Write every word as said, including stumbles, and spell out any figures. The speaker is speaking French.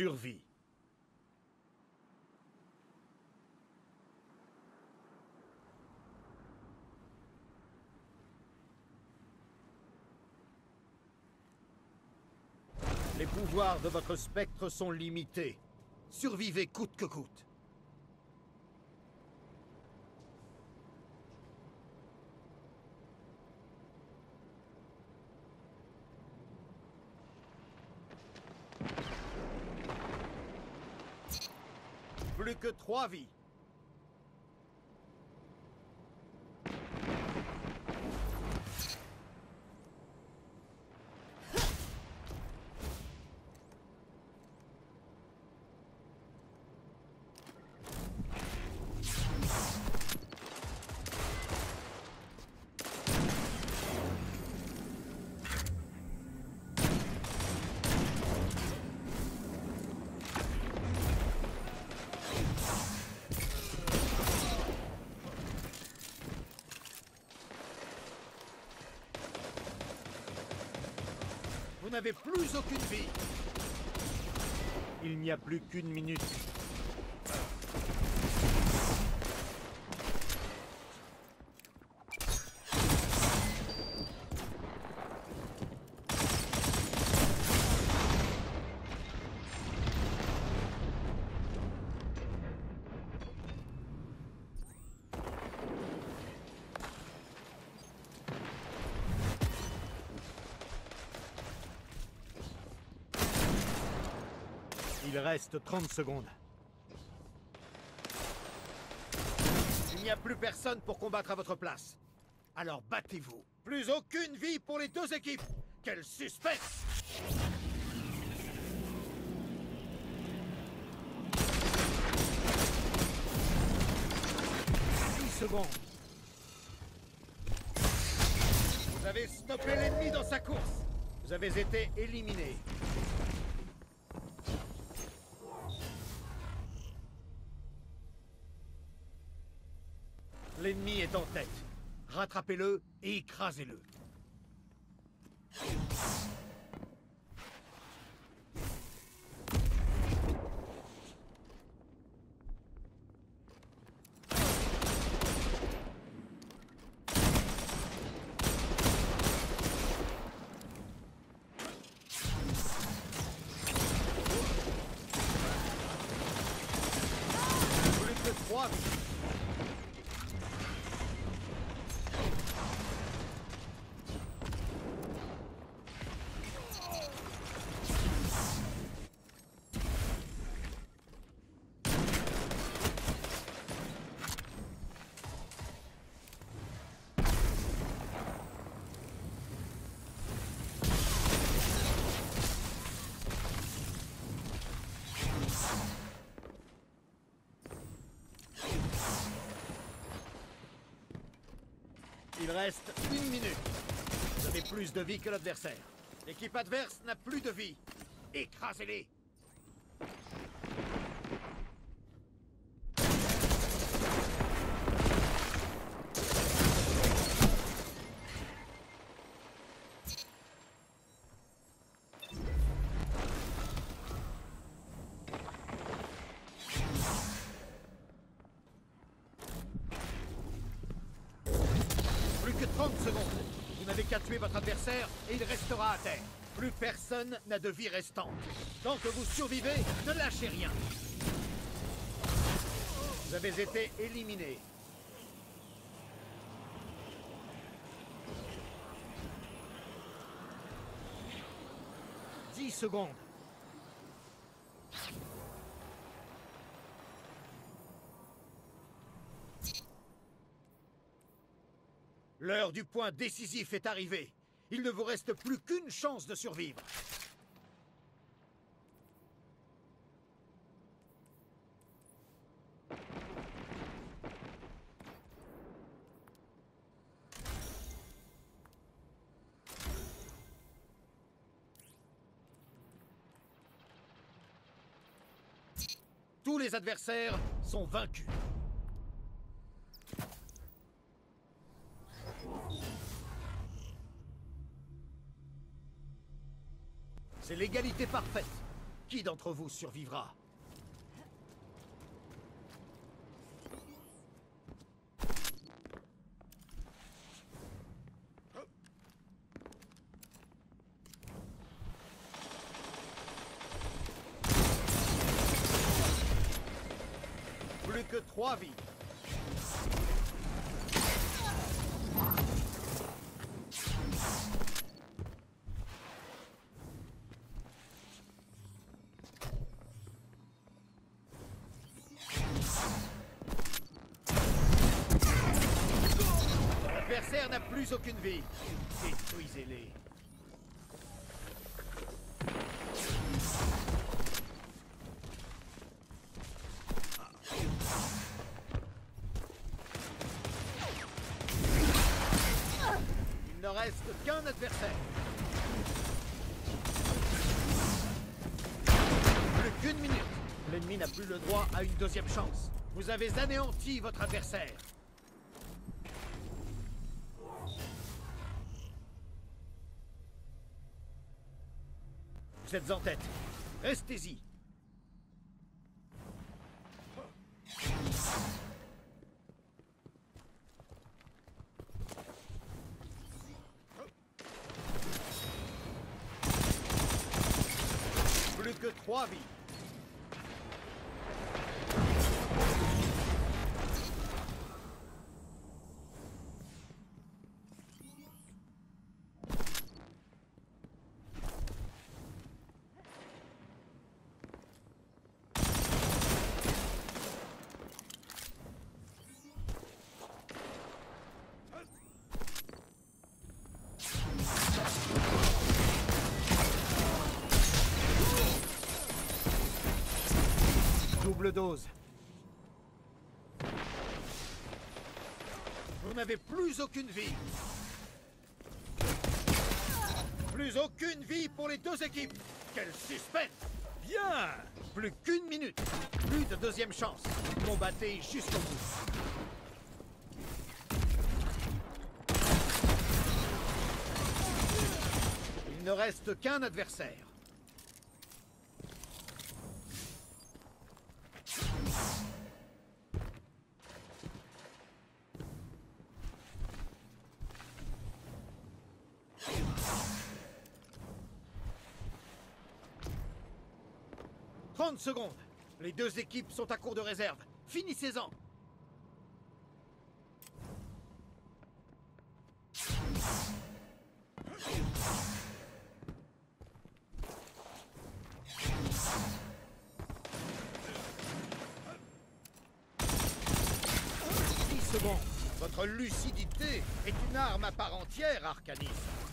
survie. Les pouvoirs de votre spectre sont limités. Survivez coûte que coûte. Plus que trois vies. Vous n'avez plus aucune vie. Il n'y a plus qu'une minute. Il reste trente secondes. Il n'y a plus personne pour combattre à votre place. Alors battez-vous. Plus aucune vie pour les deux équipes. Quel suspense! Six secondes. Vous avez stoppé l'ennemi dans sa course. Vous avez été éliminé. L'ennemi est en tête. Rattrapez-le et écrasez-le. Plus que trois vies. Il reste une minute. Vous avez plus de vie que l'adversaire. L'équipe adverse n'a plus de vie. Écrasez-les. trente secondes. Vous n'avez qu'à tuer votre adversaire et il restera à terre. Plus personne n'a de vie restante. Tant que vous survivez, ne lâchez rien. Vous avez été éliminé. dix secondes. L'heure du point décisif est arrivée. Il ne vous reste plus qu'une chance de survivre. Tous les adversaires sont vaincus. C'est l'égalité parfaite. Qui d'entre vous survivra? Plus que trois vies. L'adversaire n'a plus aucune vie. Détruisez-les. Il ne reste qu'un adversaire. Plus qu'une minute. L'ennemi n'a plus le droit à une deuxième chance. Vous avez anéanti votre adversaire. Vous êtes en tête. Restez-y. Plus que trois vies. Double dose. Vous n'avez plus aucune vie. Plus aucune vie pour les deux équipes. Quel suspense! Bien! Plus qu'une minute. Plus de deuxième chance. Combattez jusqu'au bout. Il ne reste qu'un adversaire. trente secondes. Les deux équipes sont à court de réserve. Finissez-en. dix secondes. Votre lucidité est une arme à part entière, Arcaniste.